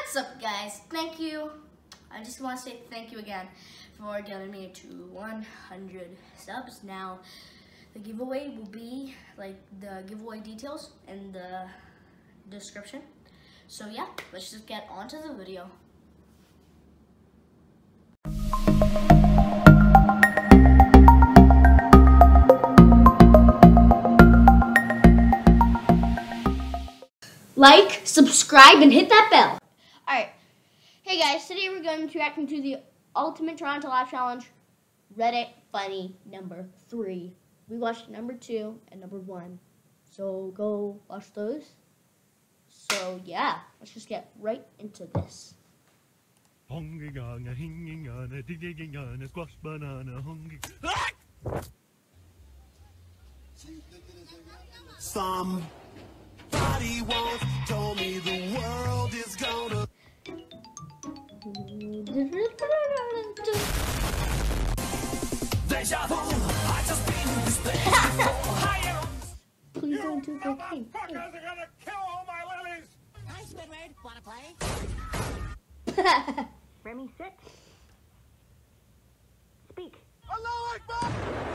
What's up, guys? Thank you. I just want to say thank you again for getting me to 100 subs. Now, the giveaway will be like the giveaway details in the description. So yeah, let's just get on to the video. Like, subscribe, and hit that bell. Alright. Hey guys, today we're going to be reacting to the Ultimate Toronto Laugh Challenge Reddit Funny number 3. We watched number 2 and number 1. So go watch those. So yeah, let's just get right into this. Somebody once told me the world is gonna Deja vu, I just been in this place before. Please don't do the thing. Fuckers are gonna kill all my lilies. Hi, Squidward. Wanna play? Remy, sit. Speak. Allah Akbar!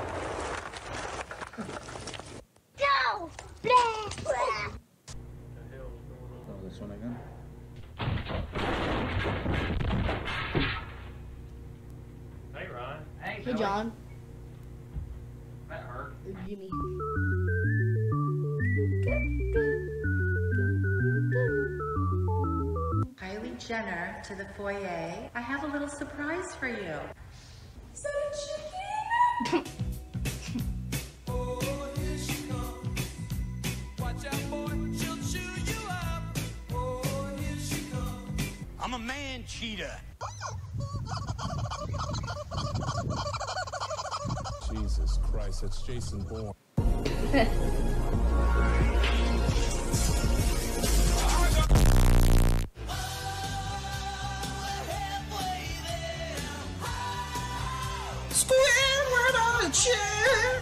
Go! Blah, blah. Oh, this one again? Hey, Ron. Hey, John. That hurt. Or Jimmy. Kylie Jenner to the foyer. I have a little surprise for you. So chicken! I'm a man cheater. Jesus Christ, it's Jason Bourne. Squidward on a chair.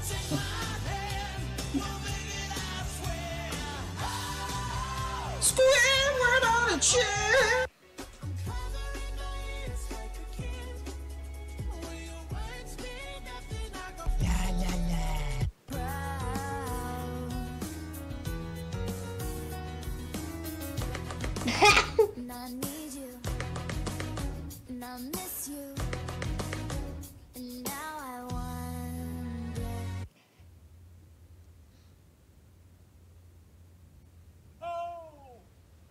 Squidward on a chair. And I need you, and I miss you, and now I wonder. Oh!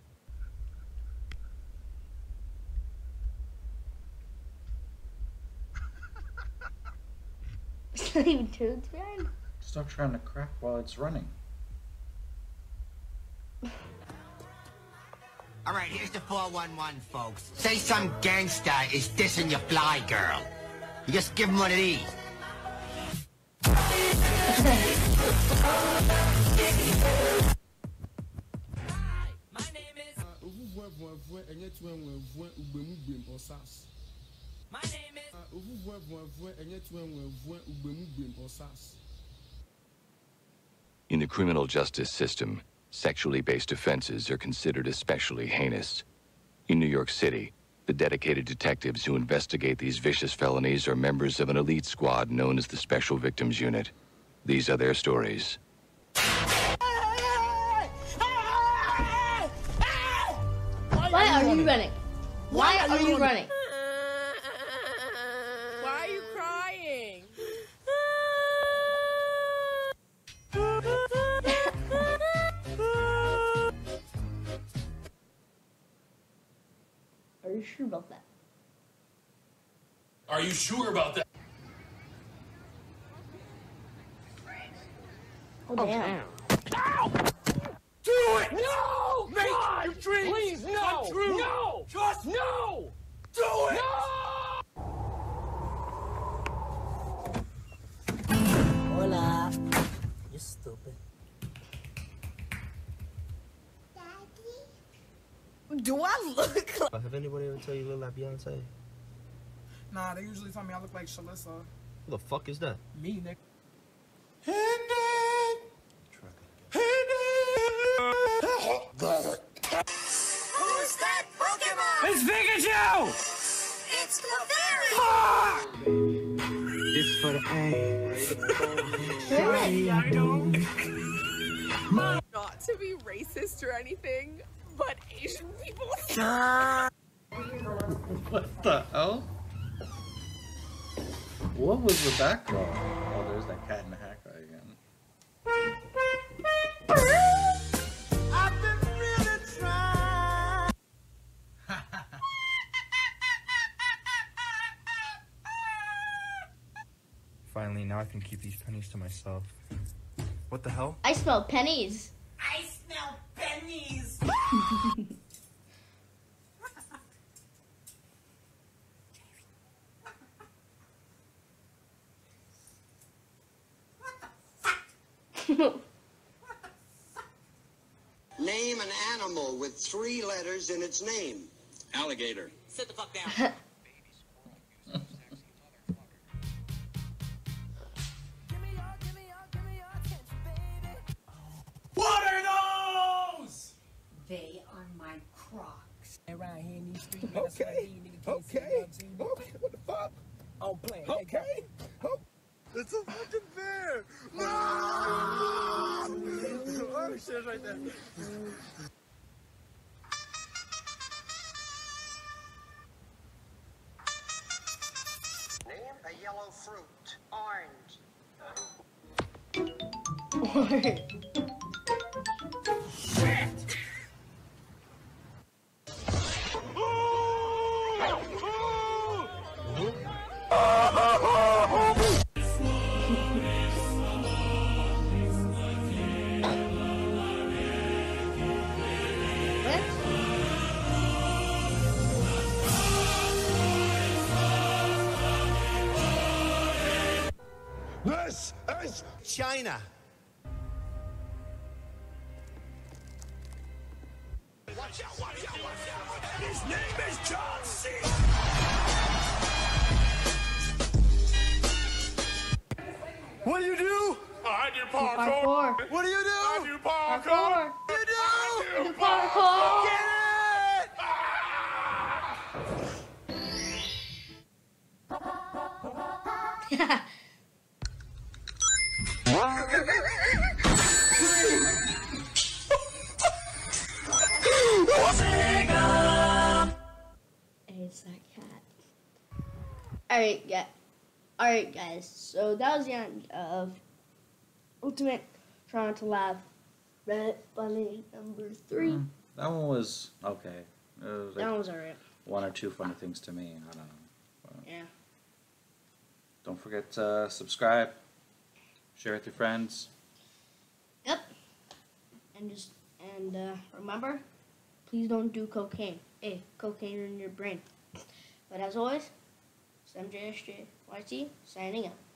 It's not even true, man. Stop trying to crack while it's running. All right, here's the 411, folks. Say some gangster is dissing your fly girl. You just give him one of these. In the criminal justice system, sexually based offenses are considered especially heinous. In New York City, the dedicated detectives who investigate these vicious felonies are members of an elite squad known as the Special Victims Unit. These are their stories. Why are you running? Why are you running? Why are you crying? Are you sure about that? Are you sure about that? Oh, damn. Do it! No! Make your dreams please, no! Come true! No! Just no! Do it! No! Hola. You stupid. Do I look like... Have anybody ever tell you you look like Beyonce? Nah, they usually tell me I look like Shalissa. Who the fuck is that? Me, Nick. Who's that Pokemon? It's Pikachu! It's Clefairy! Ah! It's for the Not to be racist or anything, but Asian people. What the hell? What was the background? Oh, there's that Cat in the Hat guy again. I've been really trying. Finally, now I can keep these pennies to myself. What the hell? I smell pennies. I smell pennies. Name an animal with 3 letters in its name. Alligator. Sit the fuck down. What are those? They are my Crocs. Around here in these streets, man, that's what I need. Nigga can't see nothing. Okay, what the fuck? I'm playing. Okay. It's a fucking bear. No! Oh shit, right there. Name a yellow fruit. Orange. This is China. Watch out, watch out, watch out. His name is John C. What do you do? I do Parkour. What do you do? I do parkour. Parkour. You do? I do parkour. Get it! It's that cat. Alright, guys. So that was the end of Ultimate Trying to Laugh Reddit Funny number 3. That one was okay. It was like That one was alright. 1 or 2 funny things to me. I don't know. But Yeah. don't forget to subscribe, share with your friends. Yep. And remember, please don't do cocaine. Hey, cocaine in your brain. But as always, it's MJSJYT signing out.